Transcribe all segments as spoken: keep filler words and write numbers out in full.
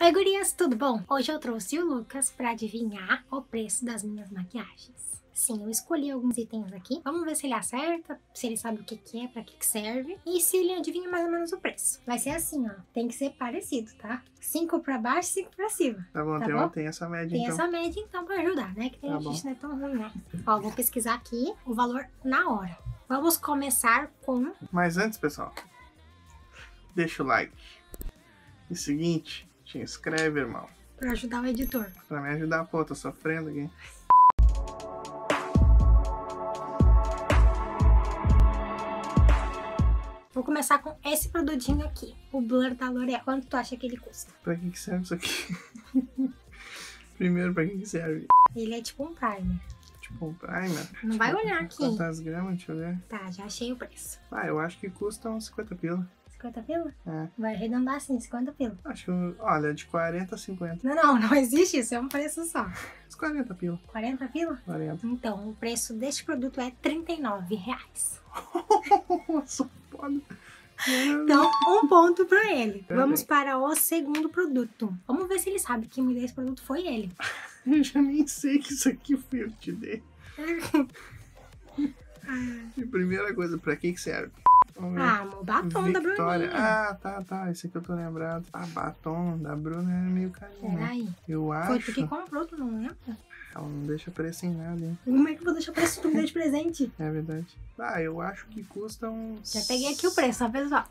Oi gurias, tudo bom? Hoje eu trouxe o Lucas pra adivinhar o preço das minhas maquiagens. Sim, eu escolhi alguns itens aqui. Vamos ver se ele acerta, se ele sabe o que que é, pra que que serve. E se ele adivinha mais ou menos o preço. Vai ser assim, ó. Tem que ser parecido, tá? Cinco pra baixo, cinco pra cima. Tá bom, tá tem, bom? tem essa média Tem então. essa média então pra ajudar, né? Que tem Tá a gente bom. não é tão ruim, né? Ó, vou pesquisar aqui o valor na hora. Vamos começar com... Mas antes, pessoal, deixa o like. E seguinte, te inscreve, irmão. Pra ajudar o editor. Pra me ajudar, pô, tô sofrendo aqui. Vou começar com esse produtinho aqui, o Blur da L'Oréal. Quanto tu acha que ele custa? Pra que que serve isso aqui? Primeiro, pra que que serve? Ele é tipo um primer. Tipo um primer. Não vai olhar aqui. Quantas gramas? Deixa eu ver. Tá, já achei o preço. Ah, eu acho que custa uns cinquenta pila. cinquenta pila? É. Vai arredondar assim, cinquenta pila. Acho que, olha, de quarenta a cinquenta. Não, não, não existe isso, é um preço só. Uns quarenta pila. quarenta pila? quarenta. Então, o preço deste produto é trinta e nove reais. Nossa, foda. Então, um ponto pra ele. Pera Vamos aí. para o segundo produto. Vamos ver se ele sabe que me deu esse produto foi ele. Eu já nem sei que isso aqui foi eu que te dei. E primeira coisa, pra que que serve? Vamos ver. Ah, amor, batom da Victoria. Bruninha. Ah, tá, tá. Esse aqui eu tô lembrado. Ah, batom da Bruna é meio carinho. Né? Peraí. Eu Foi acho. tu que comprou, tu não lembra? Ela não deixa preço em nada, hein? Como é que eu vou deixar o preço tu me deu de presente? É verdade. Ah, eu acho que custa uns. Já peguei aqui o preço, ó, pessoal.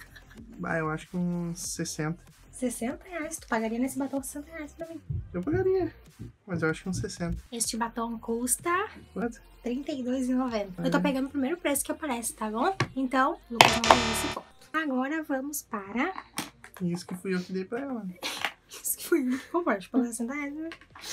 Ah, eu acho que uns sessenta. sessenta reais. Tu pagaria nesse batom sessenta reais pra mim. Eu pagaria. Mas eu acho que uns sessenta. Este batom custa Quanto? trinta e dois reais e noventa centavos. Eu É. tô pegando o primeiro preço que aparece, tá bom? Então, o Lucas não ganhou esse ponto. Agora vamos para... Isso que fui eu que dei pra ela. Isso que foi eu que comprei, tipo, sessenta reais, né?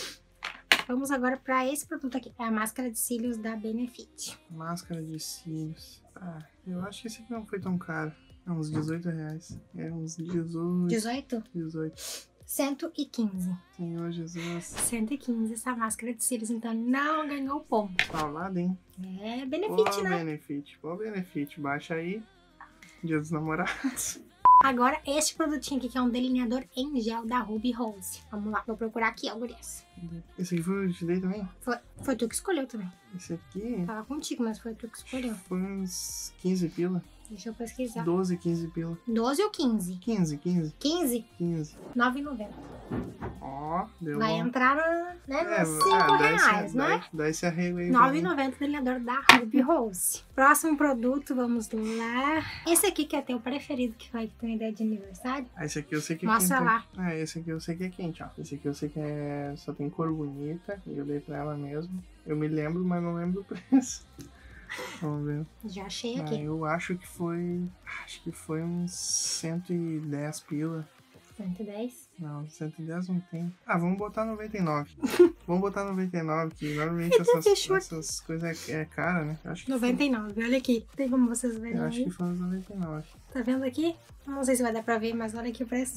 Vamos agora para esse produto aqui. É a máscara de cílios da Benefit. Máscara de cílios. Ah, eu acho que esse aqui não foi tão caro. É uns dezoito reais. É uns dezoito. dezoito? dezoito. cento e quinze. Senhor Jesus. cento e quinze essa máscara de cílios, então não ganhou ponto. Paulado, hein? É Benefit, Ô, né? Benefit. Ô, Benefit. Baixa aí. Dia dos namorados. Agora, este produtinho aqui, que é um delineador em gel da Ruby Rose. Vamos lá, vou procurar aqui, ó, gurias. Esse aqui foi eu que te dei também? Foi, foi tu que escolheu também. Esse aqui Tava contigo, mas foi tu que escolheu. foi uns quinze pila. Deixa eu pesquisar. doze, quinze pila. doze ou quinze? quinze, quinze, quinze? quinze. nove reais e noventa centavos. Ó, deu Vai bom. entrar na, né, É, nos cinco ah, dá reais, esse, né? Dá, dá esse arrego aí. nove reais e noventa centavos delineador da Ruby Rose. Próximo produto, vamos lá. Esse aqui que é teu preferido, que vai ter uma ideia de aniversário. Ah, esse aqui eu sei que é Mostra quente. lá. Ah, esse aqui eu sei que é quente, ó. Esse aqui eu sei que é... só tem cor bonita. E eu dei pra ela mesmo. Eu me lembro, mas não lembro o preço. Vamos ver. Já achei Ah, aqui. eu acho que foi... Acho que foi uns cento e dez pila. cento e dez. Não, cento e dez não tem. Ah, vamos botar noventa e nove. Vamos botar noventa e nove, que normalmente essas, Fechou. essas coisas é, é cara, né? Eu acho que noventa e nove, olha aqui. Tem como vocês verem Foi, eu acho aí? que foi uns noventa e nove. Tá vendo aqui? Não sei se vai dar pra ver, mas olha aqui o preço.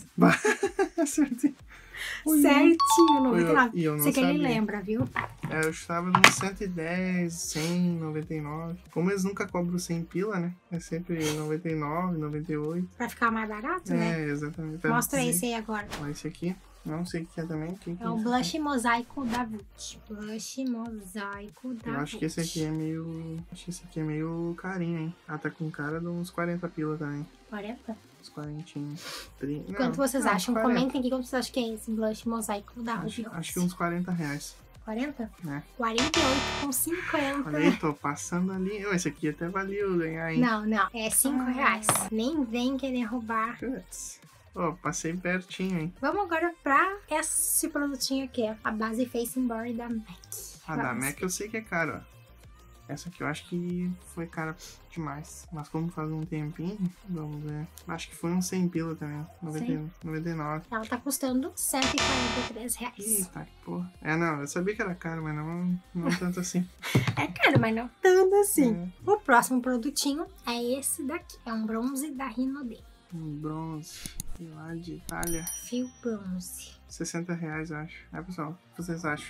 Acertei. Ui. Certinho, noventa e nove. E eu não Sei que ele sabia. lembra, viu? É, eu estava nos cento e dez, cem, noventa e nove. Como eles nunca cobram cem pila, né? É sempre noventa e nove, noventa e oito. Pra ficar mais barato, né? É, exatamente. Pra Mostra dizer. esse aí agora. Ó, esse aqui, não sei o que é também. Que que É o isso blush mosaico da Vult. Blush mosaico da aqui? Eu acho que esse aqui é meio... Acho que esse aqui é meio carinho, hein? Ah, tá com cara de uns quarenta pila também. quarenta? Uns quarentinhos. trinta. Quanto vocês não, acham? quarenta. Comentem aqui quanto vocês acham que é esse blush mosaico da Ruby Acho, Rose. acho que uns quarenta reais, quarenta? né? quarenta e oito com cinquenta. Olha aí, tô passando ali. Ô, esse aqui até valeu ganhar, hein? Não, não. É cinco Ah. reais. Nem vem querer roubar. Putz. Ó, passei pertinho, hein? Vamos agora pra esse produtinho aqui, ó. A base Facing Body da MAC. A da Vamos. MAC eu sei que é cara, ó. Essa aqui eu acho que foi cara demais. Mas como faz um tempinho, vamos ver. Acho que foi uns cem pila também. noventa, noventa e nove. Ela tá custando cento e quarenta e três reais. Eita, que porra. É, não, eu sabia que era caro, mas não, não tanto assim. É caro, mas não tanto assim. É. O próximo produtinho é esse daqui. É um bronze da Rinode. Um bronze. E lá de Itália. Fio bronze. sessenta reais, eu acho. É, pessoal, o que vocês acham?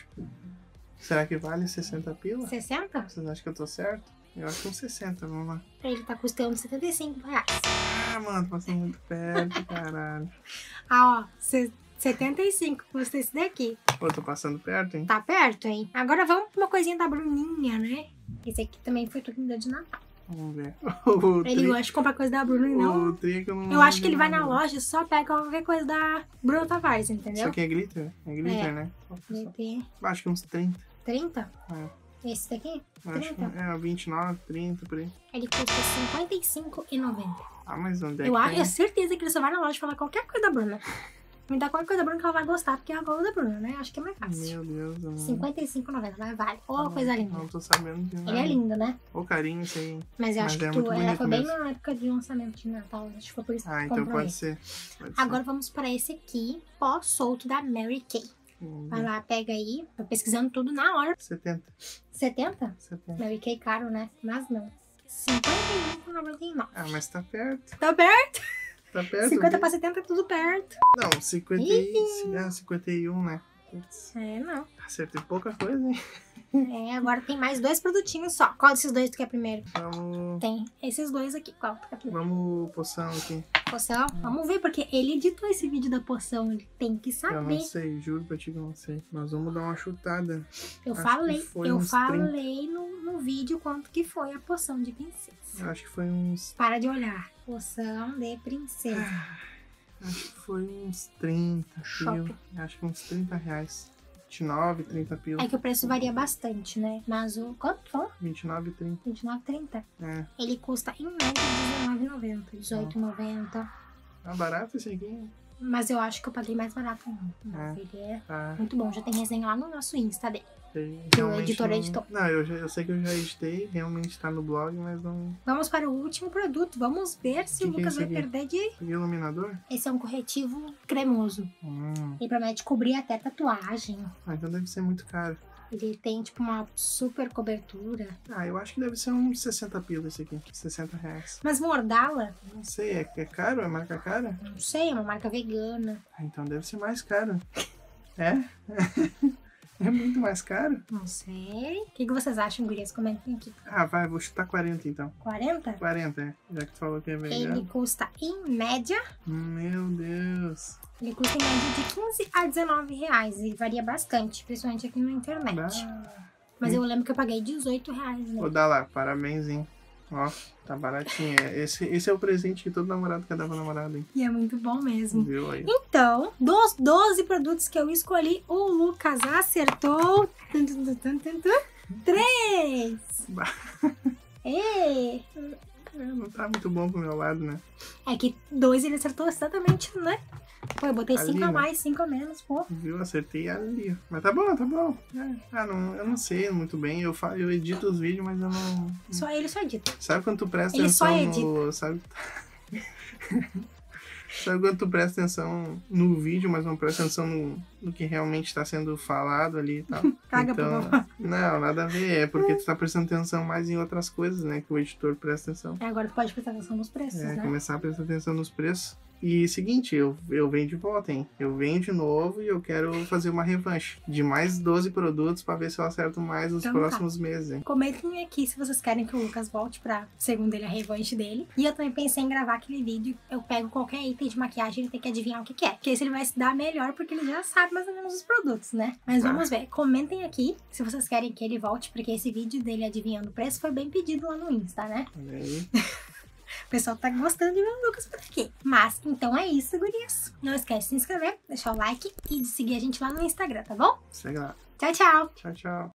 Será que vale sessenta pila? sessenta? Vocês acham que eu tô certo? Eu acho que uns sessenta, vamos lá. Ele tá custando setenta e cinco reais. Ah, mano, passou muito perto, caralho. Ah, ó, cê, setenta e cinco custa esse daqui. Pô, tô passando perto, hein? Tá perto, hein? Agora vamos pra uma coisinha da Bruninha, né? Esse aqui também foi tudo que me deu de Natal. Vamos ver. O Ele tri... gosta de comprar coisa da Bruna e não... O tri que eu não Eu acho que ele vai não- na loja e só pega qualquer coisa da Bruna Tavares, Isso entendeu? aqui é glitter? É glitter, É. né? Ele tem Acho que uns trinta. trinta? É. Esse daqui? Acho que trinta? é vinte e nove, trinta, por aí. Ele custa cinquenta e cinco reais e noventa centavos. Ah, mas onde é Eu que acho, tem? tenho certeza que ele só vai na loja e falar qualquer coisa da Bruna. Me dá qualquer coisa da Bruna que ela vai gostar, porque é a gola da Bruna, né? Acho que é mais fácil. Meu Deus, eu não... cinquenta e cinco reais e noventa centavos, mas vale. Ô, não- coisa linda. Não tô sabendo de nada. Ele é lindo, né? Ô, carinho, isso aí. Mas eu Mas acho é que muito tu, ela bonito foi bem mesmo. na época de lançamento de Natal. Acho que foi por isso que Ah, tu então comprou pode ele. ser. Pode ser. Agora vamos para esse aqui, pó solto da Mary Kay. Vamos Vai ver. lá, pega aí. Tô pesquisando tudo na hora. setenta. setenta? setenta. Mary Kay caro, né? Mas não. cinquenta e um reais e noventa e nove Ah, centavos. mas tá perto. Tá perto? Tá perto. cinquenta viu? para setenta é tudo perto. Não, cinquenta e... ah, cinquenta e um, né? Putz, É, não. acertei pouca coisa, hein? É, agora tem mais dois produtinhos só. Qual desses dois tu quer primeiro? Vamos... Tem esses dois aqui. Qual tu quer primeiro? Vamos poção aqui. Poção? Vamos ver, porque ele editou esse vídeo da poção. Ele tem que Eu saber. não sei, juro pra ti que eu não sei. Nós vamos dar uma chutada. Eu Acho falei, que foi eu uns falei no, no vídeo quanto que foi a poção de princesa. Eu acho que foi uns... Para de olhar. Poção de princesa. Acho que foi uns trinta Shopping. pila. Acho que uns trinta reais. vinte e nove, trinta pila. É que o preço varia bastante, né? Mas o... Quanto foi? vinte e nove, trinta. vinte e nove reais e trinta centavos. É. Ele custa em média dezenove reais e noventa centavos. dezoito reais e noventa centavos. Tá barato esse aqui. Mas eu acho que eu paguei mais barato ainda. Mas É. ele é Tá. muito bom. Já tem resenha lá no nosso Insta dele. Sei, Que o realmente editor não... editou. Não, eu, já, eu sei que eu já editei. Realmente tá no blog, mas não... Vamos para o último produto. Vamos ver se Que o que é Lucas esse vai aqui? perder de... Iluminador? Esse é um corretivo cremoso. Hum. Ele promete cobrir até tatuagem. Ah, então deve ser muito caro. Ele tem, tipo, uma super cobertura. Ah, eu acho que deve ser uns sessenta pila esse aqui. sessenta reais. Mas Mordala, Não sei, é, é caro? É marca cara? não sei, é uma marca vegana. Ah, então deve ser mais caro. É? É muito mais caro? Não sei. O que, que vocês acham, gurias? Comentem aqui. Ah, vai, vou chutar quarenta então. quarenta? quarenta, é. Já que tu falou que é Ele vegano. custa, em média, Meu Deus. ele custa em média de quinze a dezenove reais. E varia bastante, principalmente aqui na internet. Ah, Mas eu lembro que eu paguei dezoito reais, né? vou dar lá, parabéns, hein. Ó, tá baratinho. É, Esse, esse é o presente que todo namorado quer dar pra namorada, hein. E é muito bom mesmo. Viu aí? Então, dos doze produtos que eu escolhi, o Lucas acertou... Tum, tum, tum, tum, tum, tum. Três! Bah. Ê! É, não tá muito bom pro meu lado, né. É que dois ele acertou exatamente, né? Pô, eu botei Ali, cinco a né? mais, cinco a menos, pô. Viu? Acertei ali. Mas tá bom, tá bom. É. Ah, não, eu não sei muito bem. Eu, fa... eu edito os vídeos, mas eu não... Só ele só edita. Sabe quando tu presta Ele só atenção no... Sabe... Sabe quando tu presta atenção no vídeo, mas não presta atenção no, no que realmente tá sendo falado ali e tal? Caga então, pra vovó. não, nada a ver. É porque tu tá prestando atenção mais em outras coisas, né? Que o editor presta atenção. Agora tu pode prestar atenção nos preços, É, né? começar a prestar atenção nos preços. E seguinte, eu, eu venho de volta, hein? Eu venho de novo e eu quero fazer uma revanche de mais doze produtos pra ver se eu acerto mais nos Então tá. próximos meses, hein? Comentem aqui se vocês querem que o Lucas volte pra, segundo ele, a revanche dele. E eu também pensei em gravar aquele vídeo. Eu pego qualquer item de maquiagem e ele tem que adivinhar o que que é. Porque esse ele vai se dar melhor, porque ele já sabe mais ou menos os produtos, né? Mas Tá. vamos ver. Comentem aqui se vocês querem que ele volte, porque esse vídeo dele adivinhando o preço foi bem pedido lá no Insta, né? Olha aí. O pessoal tá gostando de ver o Lucas por aqui. Mas, então é isso, gurias. Não esquece de se inscrever, deixar o like e de seguir a gente lá no Instagram, tá bom? Segue lá. Tchau, tchau! Tchau, tchau.